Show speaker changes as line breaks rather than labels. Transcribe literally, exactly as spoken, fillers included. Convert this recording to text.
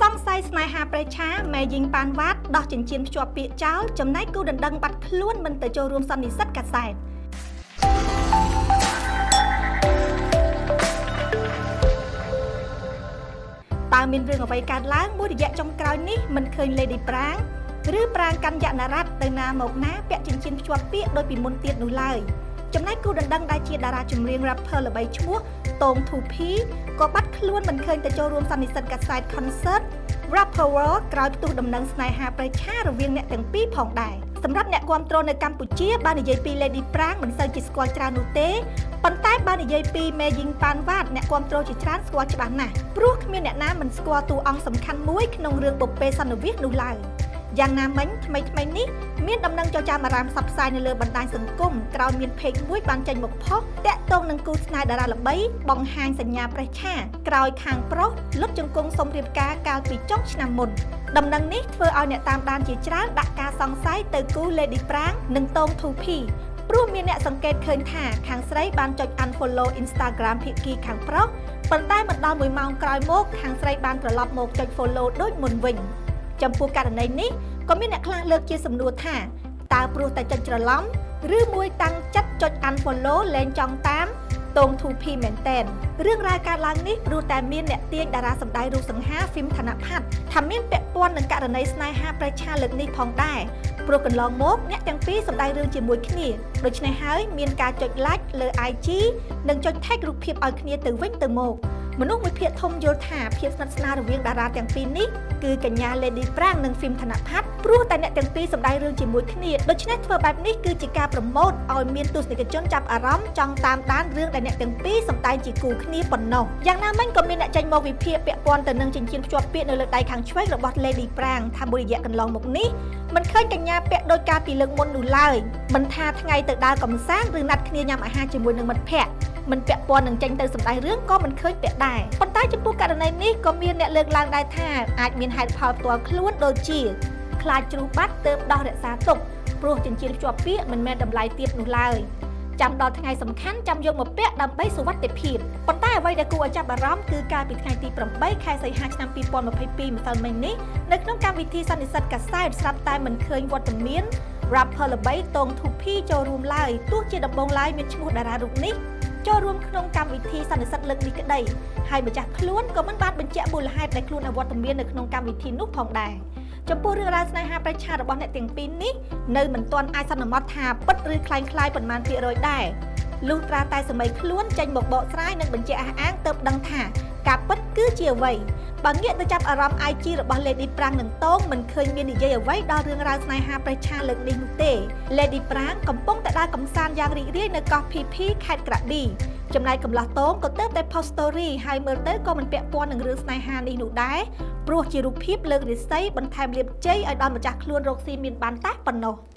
សង្ស័យស្នេហាប្រេឆាម៉ែយីងប៉ានវ៉ាតដោះចិញ្ចៀនភ្ជាប់ពាក្យចោលចំណែកគូដណ្ដឹងបាត់ខ្លួនមិនទៅចូលរួមសន្និសីទកាសែតតើមានរឿងអ្វីកើតឡើងមួយរយៈចុងក្រោយនេះមិនឃើញ Lady ប្រាងឬប្រាងកាន់យក្ខណារ័ត្នទៅណាមកណាពាក់ចិញ្ចៀនភ្ជាប់ពាក្យដោយពីមុនទៀតនោះឡើយចំណែកគូដណ្ដឹងដែលជាតារាចម្រៀង rapper ល្បីឈ្មោះតង ทู พี ក៏បាត់ខ្លួនមិនឃើញទៅចូលរួមសន្និសីទកាសែត concert rapper world ក្រោយផ្ទុះដំណឹងស្នេហាប្រេឆារវាងអ្នកទាំងពីរផងដែរសម្រាប់អ្នកគាំទ្រនៅកម្ពុជាបាននិយាយពី Lady ប្រាងមិនសូវជាស្គាល់ច្រើននោះទេប៉ុន្តែបាននិយាយពីម៉ែយីងប៉ានវ៉ាតអ្នកគាំទ្រជាច្រើនស្គាល់ច្បាស់ណាស់ព្រោះគ្មានអ្នកណាមិនស្គាល់តួអង្គសំខាន់មួយក្នុងរឿងបុព្វេសន្និវាសនោះឡើយយ៉ាងណាមិញថ្មីថ្មីនេះមានដំណឹងចចាមអារ៉ាមផ្សព្វផ្សាយនៅលើបណ្ដាញសង្គមក្រោយមាន page មួយបានចេញមកផុសតាក់ទងនឹងគូស្នេហ៍តារាល្បីបង្ហាញសញ្ញាប្រេឆាក្រោយខាងប្រុសលុតជង្គង់សុំរៀបការកាលពីចុងឆ្នាំមុនដំណឹងនេះធ្វើឲ្យអ្នកតាមដានជាច្រើនដាក់ការសង្ស័យទៅគូ Lady ប្រាងនិងតង ทู พี ព្រោះមានអ្នកសង្កេតឃើញថាខាងស្រីបានចុច unfollow Instagram ភាគីខាងប្រុសប៉ុន្តែមិនដល់មួយម៉ោងក្រោយមកខាងស្រីបានត្រឡប់មកចុច follow ដូចមុនវិញចំពោះករណីនេះក៏មានអ្នកខ្លះលើកជាសំណួរថាតើព្រោះតែចុចច្រឡំឬមួយតាំងចិត្តចុច unfollow លែងចង់តាមតង ทู พี មែនតែនរឿងរ៉ាវកើតឡើងនេះព្រោះតែមានអ្នកទាញតារាសម្ដែងរូបសង្ហាហ្វីមធនផាត់ថាមានពាក់ព័ន្ធនឹងករណីស្នេហាប្រេឆាលើកនេះផងដែរព្រោះកន្លងមកអ្នកទាំងពីរសម្ដែងរឿងជាមួយគ្នាដូច្នេះហើយមានការចុច like លើ ไอ จี និងចុច tag រូបភាពឲ្យគ្នាទៅវិញទៅមកមនុស្សមួយភាគធំយល់ថាភាពស្និទ្ធស្នាលរវាងតារាទាំងពីរនេះគឺកញ្ញា Lady ប្រាងនិងហ្វីមធនផាត់ព្រោះតែអ្នកទាំងពីរសម្ដែងរឿងជាមួយគ្នាដូច្នេះធ្វើបែបនេះគឺជាការប្រម៉ូទឲ្យមានទស្សនិកជនចាប់អារម្មណ៍ចង់តាមដានរឿងដែលអ្នកទាំងពីរសម្ដែងជាគូគ្នាប៉ុណ្ណោះយ៉ាងណាមិញក៏មានអ្នកចេញមកវិភាគពាក់ព័ន្ធទៅនឹងចិញ្ចៀនភ្ជាប់ពាក្យនៅលើដៃខាងឆ្វេងរបស់ Lady ប្រាងថាមួយរយៈកន្លងមកនេះមិនឃើញកញ្ញាពាក់ដោយការពីលើកមុននោះឡើយមិនថាថ្ងៃទៅដើរកម្សាន្តឬណាត់គ្នាញ៉ាំអាហារជាមួយនឹងមិត្តភ័ក្តិមិនពាក់ព័ន្ធនឹងចេញទៅសម្ដែងរឿងក៏មិនឃើញពាក់ដែរប៉ុន្តែចំពោះករណីនេះក៏មានអ្នកលើកឡើងដែរថាអាចមានហេតុផលផ្ទាល់ខ្លួនដូចជាខ្លាចជ្រុះបាត់ទើបដោះរក្សាទុកព្រោះចិញ្ចៀនភ្ជាប់ពាក្យមិនមែនតម្លៃទាបនោះឡើយចាំដល់ថ្ងៃសំខាន់ចាំយកមកពាក់ដើម្បីសុវត្ថិភាពប៉ុន្តែអ្វីដែលគួរឲ្យចាប់អារម្មណ៍គឺកាលពីថ្ងៃទីប្រាំបីខែសីហាឆ្នាំពីរពាន់ម្ភៃពីរម្សិលមិញនេះនៅក្នុងកម្មវិធីសន្និសីទកាសែតស្រាប់តែមិនឃើញវត្តមាន rapper ល្បីតង ทู พี ចូលរួមឡើយទោះជាដំបូងឡើយមានឈ្មោះតារារូបនេះចូលរួមក្នុងកម្មវិធីសន្និសីទលើកនេះក្តីហើយម្ចាស់ខ្លួនក៏មិនបានបញ្ជាក់មូលហេតុដែលខ្លួនអវត្តមាននៅក្នុងកម្មវិធីនោះផងដែរចំពោះរឿងរ៉ាវស្នេហាប្រេឆារបស់អ្នកទាំងពីរនេះនៅមិនទាន់អាចសន្មត់ថាពិតឬคล้ายคล้ายប៉ុន្មានភាគរយដែរលុះត្រាតែសម័យខ្លួនចេញមកបកស្រាយនិងបញ្ជាក់អះអាងទើបដឹងថាការពិតគឺជាអ្វីបើងាកទៅចាប់អារម្មណ៍ ไอ จี របស់ Lady ប្រាងនិងតងមិនឃើញមាននិយាយអ្វីដល់រឿងរ៉ាវស្នេហាប្រេឆាលើកនេះនោះទេ Lady ប្រាងកំពុងតែដើរកម្សាន្តយ៉ាងរីករាយនៅកោះ พี พี ខេត្តក្រឌីចំណែកកំឡោះតងក៏ទើបតែ post story ហើយមើលទៅក៏មិនពាក់ព័ន្ធនឹងរឿងស្នេហានេះនោះដែរព្រោះជារូបភាពលើករាសីបន្ថែមលាភជ័យឲ្យដល់ម្ចាស់ខ្លួនរកស៊ីមានបានតែប៉ុណ្ណោះ